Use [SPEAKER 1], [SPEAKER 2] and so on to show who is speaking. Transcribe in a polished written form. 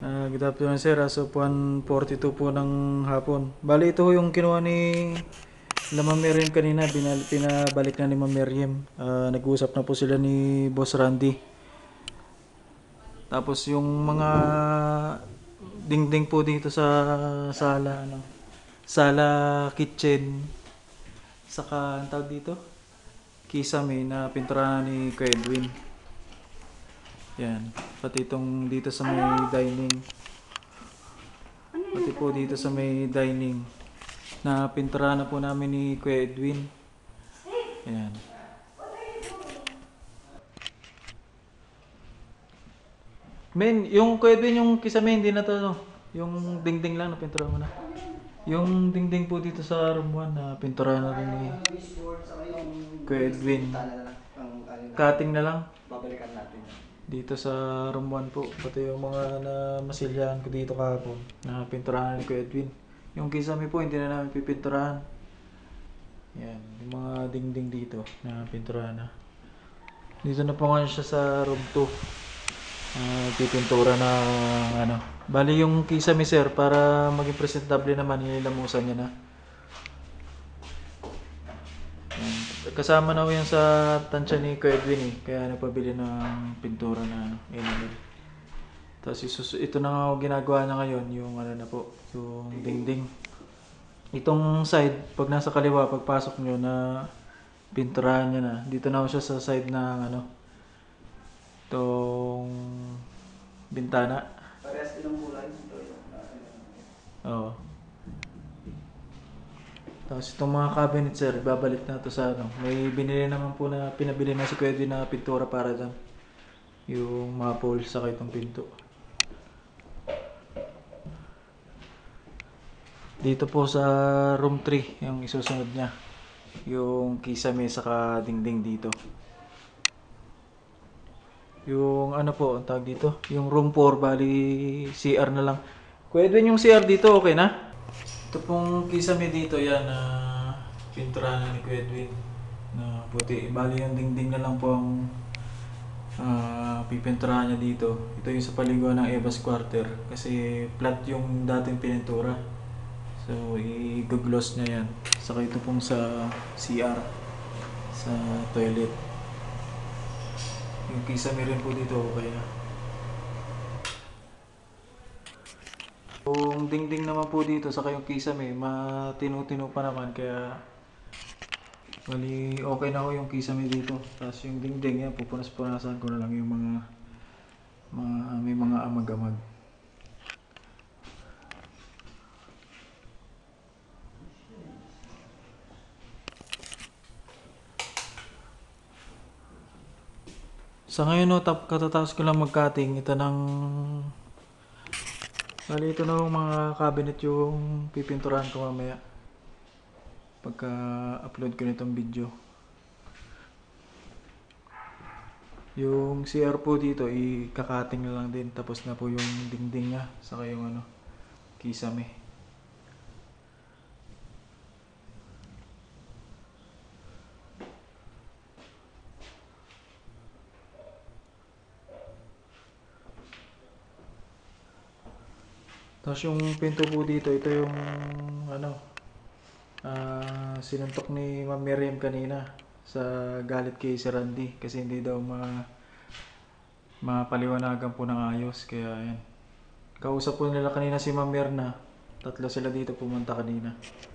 [SPEAKER 1] Good afternoon sir, as of 1:42 po ng hapon. Bali ito yung kinuha ni Ma'am Miriam kanina, pinabalik na ni Ma'am Miriam. Nag-uusap na po sila ni Boss Randy. Tapos yung mga dingding po dito sa sala kitchen, saka ang tawag dito, kisame na pinturahan ni Kuya Edwin. Yan, pati itong dito sa may dining. Pati po dito sa may dining na pinturahan na po namin ni Kuya Edwin. Yan. Men, yung Kuya Edwin, yung kisame hindi na to, no? Yung dingding lang na pinturahan mo na. Yung dingding po dito sa room 1 na pinturahan na rin ni Kuya Edwin. Cutting na lang.
[SPEAKER 2] Babalikan natin.
[SPEAKER 1] Dito sa room 1 po, pati yung mga na masilyahan ko dito kahapon na pinturahan ni Kuya Edwin. Yung kisame po, hindi na namin pipinturahan. Yan, yung mga dingding dito na pinturahan na. Dito na po ngayon siya sa room 2. Pipintura na ano. Bali yung kisame sir, para maging presentable naman, inilamusan niya na. Yan. Kasama na ko yan sa tansya ni Kuya Edwin eh. Kaya nagpabili ng pintura na enamel. Tapos ito na nga ginagawa na ngayon, yung ano na po, yung dingding. Itong side, pag nasa kaliwa, pagpasok nyo na pinturahan niya na. Dito na ako siya sa side ng ano, itong bintana.
[SPEAKER 2] Parehas din ang kulay.
[SPEAKER 1] Oo. Tapos itong mga cabinet sir, babalik na to sa ano. May binili naman po na pinabili na si Kuya Edwin na pintura para dyan. Yung mga poles saka itong pinto. Dito po sa room 3, yung isusunod niya. Yung kisame saka dingding dito. Yung ano po, ang tawag dito, yung room 4, bali CR na lang. Kuya Edwin, yung CR dito, okay na? Ito pong kisame dito, yan, pinturahan ni Kuya Edwin na puti. Bali yung dingding na lang po ang pipinturahan niya dito. Ito yung sa paliguan ng Eva's Quarter kasi flat yung dating pintura. So, i-gloss niya yan. Saka ito pong sa CR, sa toilet. Yung kisame rin po dito, okay na. Yung dingding naman po dito, saka yung kisame, matinu-tinu pa naman. Kaya, bali, okay na ho yung kisame dito. Tapos yung dingding, yan, pupunas-punasan ko na lang yung may mga amag-amag. Sa ngayon no, katatapos ko lang mag-cutting. Ito ng bali ito na yung mga cabinet yung pipinturahan ko mamaya pagka upload ko nitong video. Yung CR po dito i-cutting na lang din, tapos na po yung dingding niya saka yung ano, kisame. Tapos yung pinto po dito, ito yung ano, sinuntok ni Ma'am Miriam kanina sa galit kay Sir Randy kasi hindi daw mapaliwanagan po ng ayos. Kaya yan, kausap po nila kanina si Ma'am Mirna, tatlo sila dito pumunta kanina.